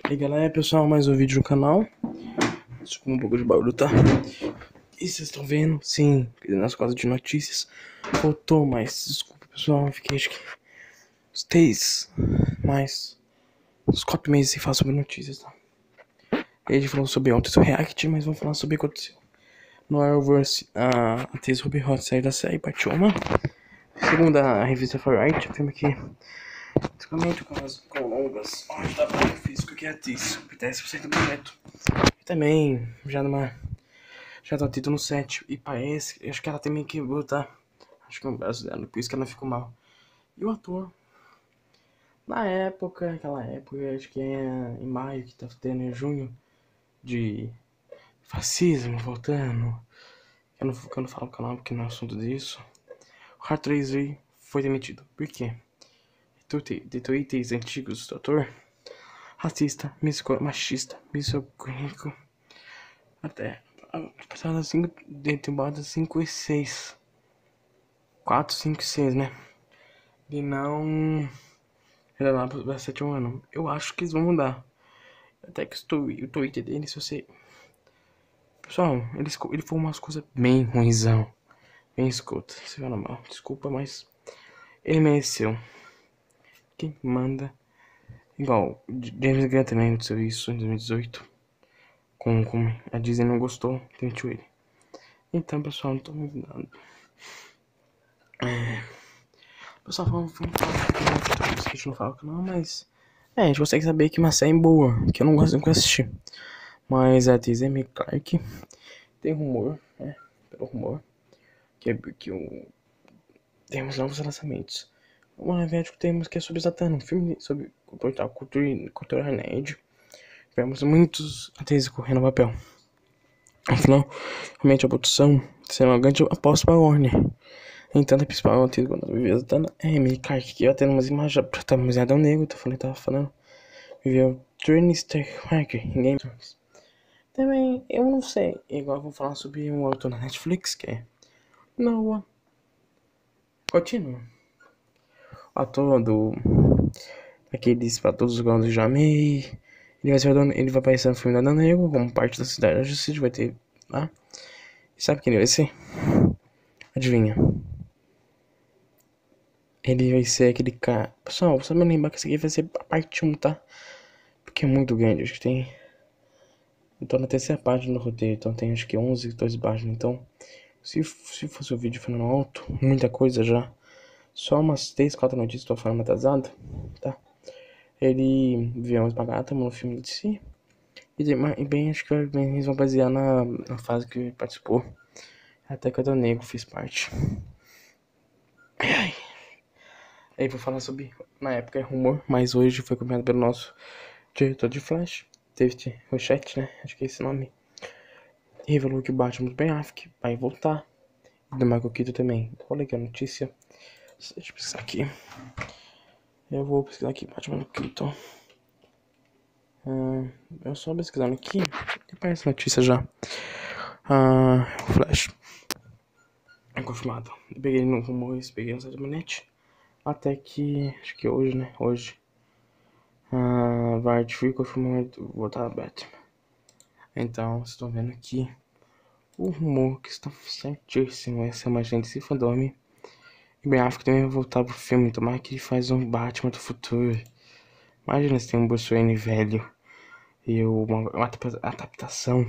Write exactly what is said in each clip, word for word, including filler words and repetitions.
E aí galera, pessoal, mais um vídeo no canal. Desculpa um pouco de barulho, tá? E vocês estão vendo? Sim, nas quadras de notícias faltou, mas desculpa pessoal, fiquei acho que uns três, mais uns quatro meses sem falar sobre notícias, tá? E a gente falou sobre ontem o React, mas vamos falar sobre o que aconteceu no Arrowverse. A atriz Ruby Hot saiu da série, parte uma. Segundo a revista Variety, afirma que basicamente com as com longas, onde dá pra ver físico que é atriz, dez por cento do projeto. E também, já numa. Já tá título no sete. E parece. Acho que ela também quebrou, tá? Acho que é um brasileiro, por isso que ela ficou mal. E o ator. Na época, aquela época, acho que é em maio que tá tendo em junho. De fascismo voltando. Eu não, eu não falo o canal porque não é assunto disso. O Hart Tracy foi demitido. Por quê? De tweets antigos do ator. Racista, machista, misogínico. Até. Passada cinco. De temporada cinco e seis. quatro, cinco e seis, né? E não. Era lá pra sétimo ano. Eu acho que eles vão mudar. Até que o Twitter dele, se você. Pessoal, ele, ele foi umas coisas bem ruimzão. Bem escuta. Você fala mal. Desculpa, mas. Ele mereceu. Quem manda. Igual, James Gunn também aconteceu isso em dois mil e dezoito. Com, com a Disney não gostou, demitiu ele. Então, pessoal, não tô me dando. É. Pessoal, vamos, vamos falar. A gente não fala que não, mas. É, a gente consegue saber que uma série boa, que eu não gosto de assistir. Mas a atriz Amy Clark tem rumor, né? Pelo rumor, que, é, que o, temos novos lançamentos. O Avético temos que é sobre Satã, um filme sobre o portal Cultura, Cultura Nerd. Vemos muitos atrizes correndo no papel. Afinal, realmente a produção será uma grande aposta para a Warner. Então, a principal atriz quando viveu Satã é Amy Clark, que ia tendo umas imagens protagonizada ao negro, tô falando, tava falando. Viveu Trinity Parker em Game of Thrones. Também, eu não sei. Igual eu vou falar sobre um outro na Netflix, que é Noah. Continua. O ator do. Aqueles pra todos os grandes já amei. Ele vai, ser, ele vai aparecer no filme da Dana Negro como parte da Cidade da Justiça. Vai ter lá. E sabe quem ele vai ser? Adivinha? Ele vai ser aquele cara. Pessoal, só me lembrar que esse aqui vai ser a parte um, tá? Porque é muito grande. Acho que tem. Eu tô na terceira página do roteiro, então tem acho que onze, doze páginas. Então, se, se fosse o vídeo falando alto, muita coisa já. Só umas três, quatro notícias tô falando atrasado, tá? Ele viu umas bagatas no filme de si. E bem, acho que eles vão basear na, na fase que ele participou. Até que o Adão Negro fez parte. Ai, ai. Aí vou falar sobre, na época é rumor, mas hoje foi comentado pelo nosso diretor de Flash, David Rochette, né? Acho que é esse nome. E revelou que o Batman do Ben Affleck vai voltar. E do Michael Keaton também. Olha aqui a notícia. Deixa eu pesquisar aqui. Eu vou pesquisar aqui, Batman do Keaton. Uh, eu só pesquisando aqui. Aparece notícia já. Uh, Flash. É confirmado. Eu peguei no rumores, peguei no site da Manete. Até que. Acho que hoje, né? Hoje. Uh, Variety foi confirmado voltar a Batman. Então, vocês estão vendo aqui. O rumor que está certíssimo. Essa é uma gente se fandome. E Ben Affleck também vai voltar pro filme. Tomara que ele faz um Batman do futuro. Imagina se tem um Bruce Wayne velho. E uma, uma adaptação.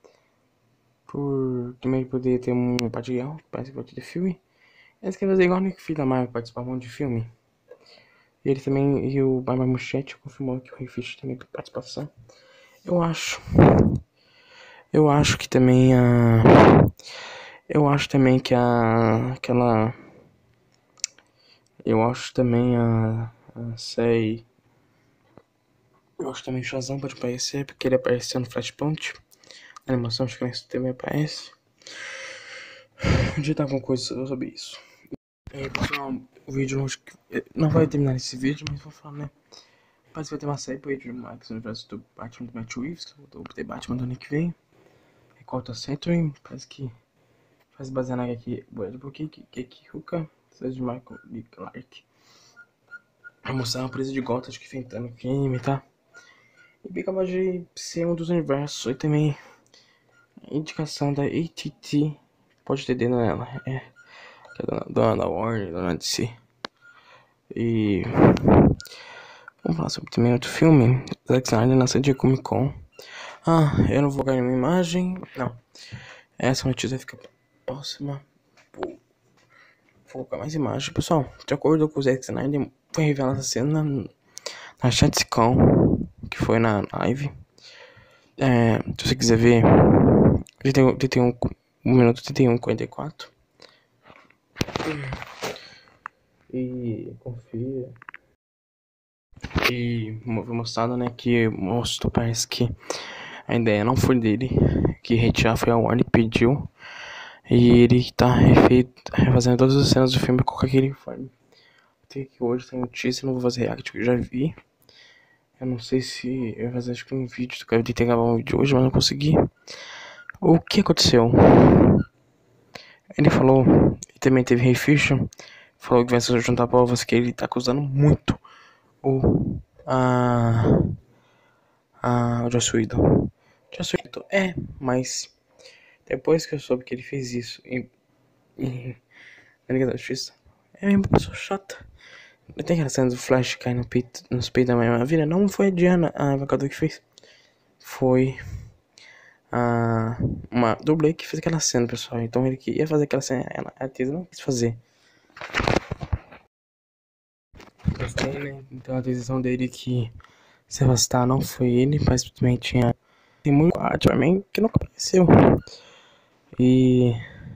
Por também poder ter um patilhão que participa de filme. Eles querem fazer igual o Nick Fury da Marvel, participar de um monte de filme. E ele também, e o Barba Muschete confirmou que o Ray Fisher também tem participação. Eu acho. Eu acho que também a. Eu acho também que a. Aquela. Eu acho também a. a série. Eu acho também que o Shazam pode aparecer, porque ele apareceu no Flashpoint. A animação, acho que nesse também aparece. Um dia tá com coisa sobre isso. E aí, pessoal, o vídeo acho que não vai terminar esse vídeo, mas vou falar, né? Parece que vai ter uma série pro H B O Max no universo do Batman do Matt Reeves, do The Batman do ano que vem. Recorta Century, parece que faz basear na aqui Bradbury, Keki Ruka, cidade de Michael Lee Clark. Vai mostrar uma presa de Gotham, acho que enfrentando crime, tá? E bem capaz de ser um dos universos. E também a indicação da A T T. Pode ter dedo nela. É. Que é dona, dona Warner, dona D C. E vamos falar sobre também outro filme. Zack Snyder na San Diego Comic Con. Ah, eu não vou colocar nenhuma imagem. Não. Essa notícia fica próxima. Vou colocar mais imagem. Pessoal, de acordo com o Zack Snyder, foi revelada essa cena na ChatCon, que foi na live. É, se você quiser ver, trinta e um, um minuto trinta e um, quarenta e quatro. E confia. E foi mostrado, né, que mostrou, parece que a ideia não foi dele, que retirar foi a Warner pediu. E ele tá refeito, refazendo todas as cenas do filme com aquele forma. Tem que hoje tem notícia, não vou fazer react, que eu já vi. Eu não sei se eu vou fazer acho que um vídeo, eu tentei gravar um vídeo hoje, mas não consegui. O que aconteceu? Ele falou, e também teve Ray Fisher, falou que vai se juntar provas que ele tá acusando muito o a a o Joss Whedon. Joss Whedon é, mas depois que eu soube que ele fez isso em, em na Liga da Justiça, é uma pessoa chata. Tem aquela cena do Flash cair no peito, nos peitos da Mulher Maravilha? Não foi a Diana, a evocadora que fez. Foi a uma dublê que fez aquela cena, pessoal. Então ele queria fazer aquela cena, ela, a atriz não quis fazer. Gostei, né? Então a decisão dele que se afastar não foi ele, mas também tinha. Tem muito também que nunca apareceu. E.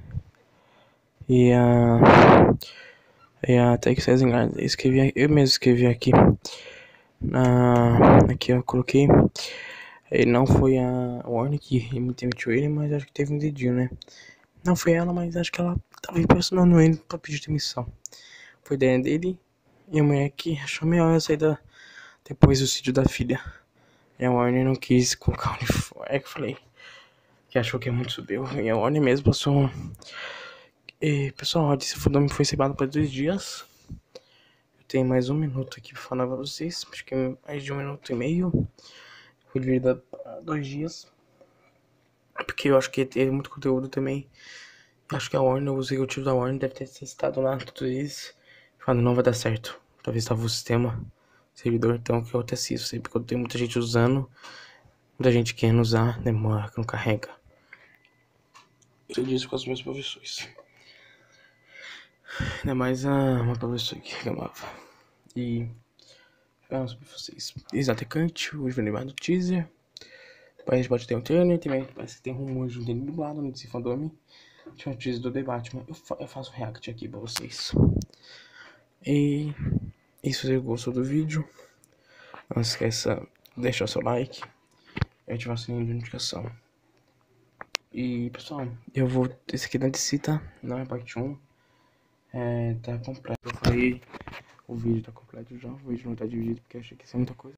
E a. E a Tex Sesengard, eu escrevi, eu mesmo escrevi aqui. Na. Aqui eu coloquei. Ele não foi a Warner que demitiu ele, mas acho que teve um dedinho, né? Não foi ela, mas acho que ela tava impressionando ele pra pedir demissão. Foi ideia dele e a mulher que achou melhor a saída depois do sítio da filha. E a Warner não quis colocar o uniforme. É que eu falei que achou que é muito subiu. E a Warner mesmo passou. E pessoal, esse fudome foi cebado por dois dias. Eu tenho mais um minuto aqui pra falar pra vocês. Acho que mais de um minuto e meio. Foi dividido a dois dias. Porque eu acho que teve muito conteúdo também. Acho que a Warner, o executivo da Warner deve ter citado lá tudo isso. Falando, não vai dar certo. Talvez tava o sistema, servidor, então que eu até assisto sempre. Porque tem muita gente usando, muita gente querendo usar, demora, que não carrega. Eu disse com as minhas profissões. Ainda mais a, uma professora que reclamava. E falando sobre vocês. Exatamente, hoje vai levar do teaser. Parece que pode ter um trailer, também parece que tem rumores de um dele dublado no D C Fandom. Tinha um teaser do The Batman. Eu, fa eu faço react aqui pra vocês. E, e se você gostou do vídeo, não esqueça de deixar seu like e ativar o sininho de notificação. E pessoal, eu vou. Esse aqui da D C, tá? Não é parte um. É, tá completo. Eu falei, o vídeo tá completo já. O vídeo não tá dividido porque eu achei que isso é muita coisa.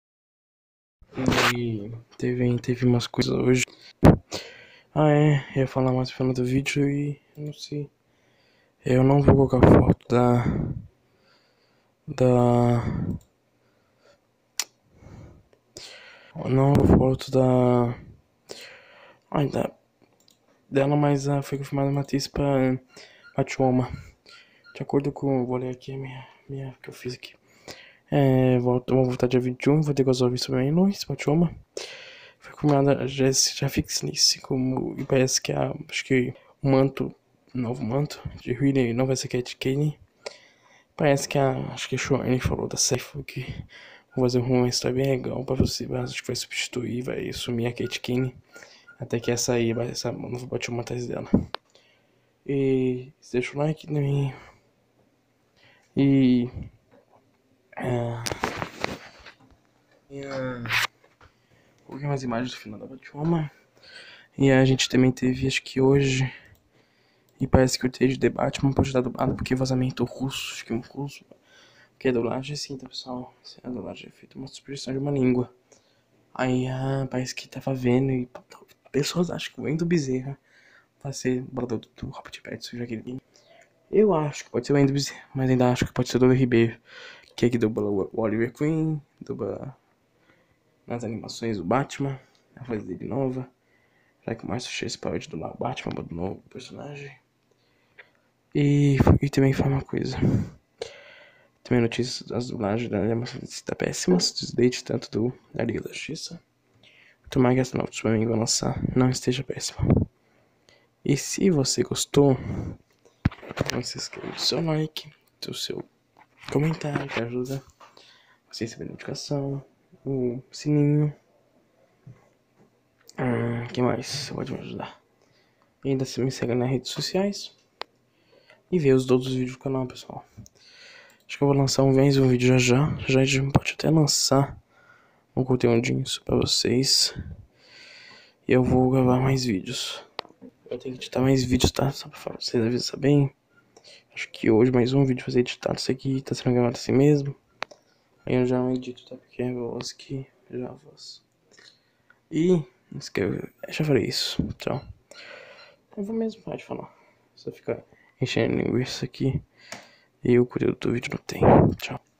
E teve, teve umas coisas hoje. Ah, é. Eu ia falar mais no final do vídeo e não sei. Eu não vou colocar foto da. Da. Não, foto da. Ai, da. Dela, mas uh, foi confirmada uma atriz pra Batwoman. De acordo com. Vou ler aqui a minha. minha que eu fiz aqui. É. Volta, vou voltar dia vinte e um. Vou ter que resolver sobre a Inoue, Batwoman. Foi confirmada a Jessica Fixnice como. E parece que a. Acho que o manto. O novo manto de Ridley não vai ser Cat Kane. Parece que a. Acho que a Shone falou da série que vou fazer uma história bem legal pra você. Acho que vai substituir, vai sumir a Cat Kane. Até que essa aí, essa nova Batwoman atrás dela. E deixa o like também. E. Uh, e uh, coloquei umas imagens do final da Batwoman. E a gente também teve, acho que hoje. E parece que o trailer de Batman pode estar dublado porque vazamento russo. Acho que é um russo. Porque a dublagem é assim, tá pessoal? A dublagem é feita uma supressão de uma língua. Aí ah, parece que tava vendo e pessoas acham que o Wendell Bezerra vai ser dublador do, do Robert Pattinson, já que ele. Eu acho que pode ser o Wendell Bezerra, mas ainda acho que pode ser o Douglas Ribeiro, que é que dubla o Oliver Queen, dubla nas animações do Batman, a fase dele nova. Já que o Márcio Chase parou de dublar o Batman, abandonou o personagem. E, e também foi uma coisa. Também notícias das dublagens da animação está péssimas. Desdate tanto do da Liga da Justiça. Tomara que essa nova Superman vai lançar não esteja péssima. E se você gostou, não se esqueça do seu like, do seu comentário, que ajuda você a receber a notificação, o sininho. Hum, que mais? Você pode me ajudar? E ainda se me segue nas redes sociais. E ver os outros vídeos do canal, pessoal. Acho que eu vou lançar um mais um vídeo já já. Já a gente pode até lançar um conteúdinho pra vocês. E eu vou gravar mais vídeos. Eu tenho que editar mais vídeos, tá? Só pra vocês avisar bem. Acho que hoje mais um vídeo vai ser editado. Isso aqui tá sendo gravado assim mesmo. Aí eu já não edito, tá? Porque é a voz que já a voz. E inscreve. Já falei isso. Tchau. Eu vou mesmo parar de falar. Só ficar enchendo linguiça aqui. E o conteúdo do vídeo não tem. Tchau.